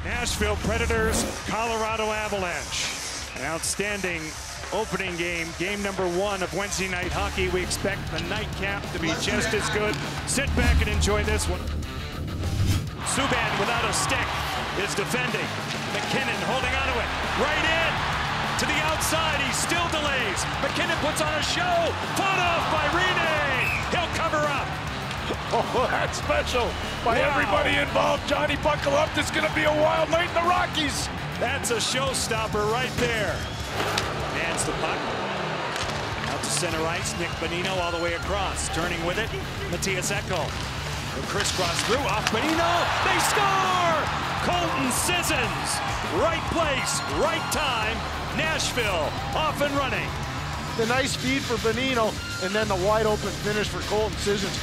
Nashville Predators, Colorado Avalanche. An outstanding opening game, game number 1 of Wednesday night hockey. We expect the nightcap to be just as good. Sit back and enjoy this one. Subban without a stick is defending. McKinnon holding onto it. Right in to the outside. He still delays. McKinnon puts on a show. Fought off by Rene. He'll cover up. Oh, that's special by everybody involved. Johnny, buckle up. This is going to be a wild night in the Rockies. That's a showstopper right there. Hands the puck. Out to center ice. Nick Bonino all the way across. Turning with it. Matthias Ekholm. The crisscross through. Off Bonino. They score! Colton Sissons. Right place, right time. Nashville off and running. The nice feed for Bonino, and then the wide open finish for Colton Sissons.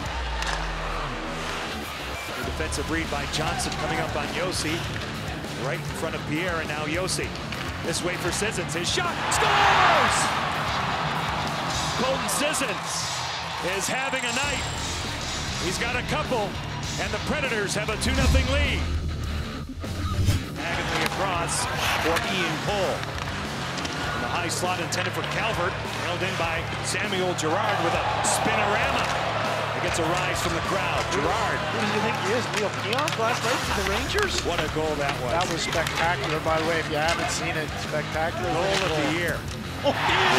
The defensive read by Johnson coming up on Yossi. Right in front of Pierre, and now Yossi. This way for Sissons. His shot scores! Colton Sissons is having a night. He's got a couple, and the Predators have a 2-0 lead. Diagonally across for Ian Cole. The high slot intended for Calvert, held in by Samuel Girard with a spinorama. He gets a rise from the crowd. Girard. Who do you think he is? Neil Pionk last night for the Rangers? What a goal that was. That was spectacular, by the way. If you haven't seen it, spectacular. Goal of the year. Oh,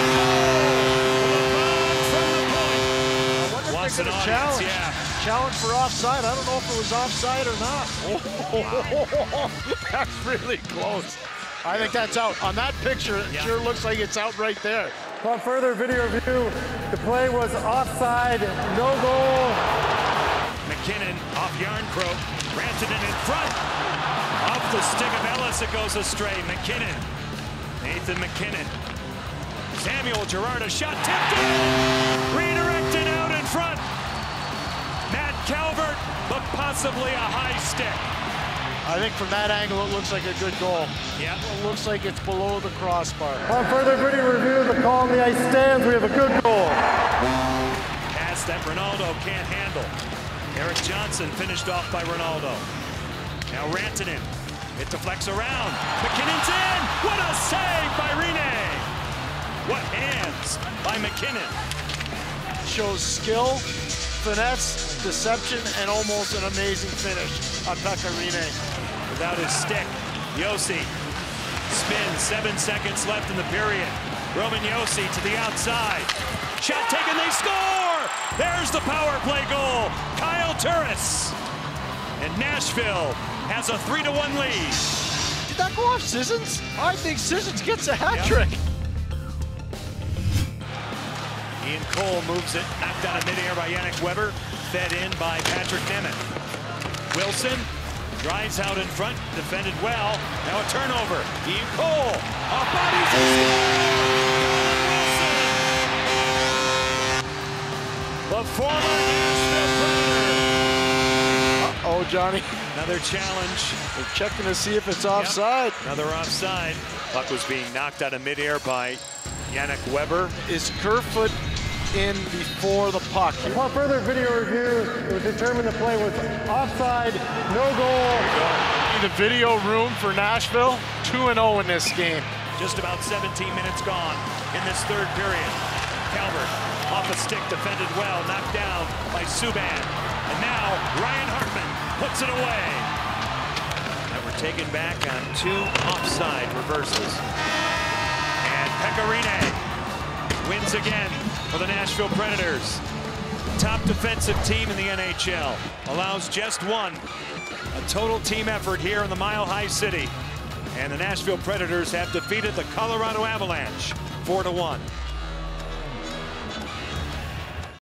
Wants an audience, challenge. yeah. Challenge for offside. I don't know if it was offside or not. Wow. That's really close. I think that's out. On that picture, it sure looks like it's out right there. On further video review, the play was offside, no goal. McKinnon off Yarncroke, Rantanen in front. Off the stick of Ellis, it goes astray. McKinnon, Nathan McKinnon. Samuel Girard, a shot tipped in. Redirected out in front. Matt Calvert, but possibly a high stick. I think from that angle, it looks like a good goal. Yeah. It looks like it's below the crossbar. On further video review, the call on the ice stands. We have a good goal. Pass that Ronaldo can't handle. Eric Johnson finished off by Ronaldo. Now Rantanen. It deflects around. McKinnon's in. What a save by Rene. What hands by McKinnon. Shows skill, finesse, deception, and almost an amazing finish on Pekka Rene. Without his stick, Yossi spins, 7 seconds left in the period. Roman Yossi to the outside. Shot taken, they score! There's the power play goal. Kyle Turris. And Nashville has a 3-1 lead. Did that go off Sissons? I think Sissons gets a hat trick. Ian Cole moves it, knocked out of midair by Yannick Weber, fed in by Patrick Nemeth. Wilson drives out in front, defended well. Now a turnover. Ian Cole, off bodies, Wilson! The former Nashville Predator. Uh-oh, Johnny. Another challenge. They're checking to see if it's offside. Another offside. Puck was being knocked out of midair by Yannick Weber. Is Kerfoot in before the puck? Upon further video review, it was determined the play was offside, no goal. The video room for Nashville, 2-0 in this game. Just about 17 minutes gone in this third period. Calvert off a stick, defended well, knocked down by Subban. And now Ryan Hartman puts it away. And we're taken back on 2 offside reverses. And Pekka Rene wins again for the Nashville Predators. Top defensive team in the NHL. Allows just one. A total team effort here in the Mile High City. And the Nashville Predators have defeated the Colorado Avalanche 4-1.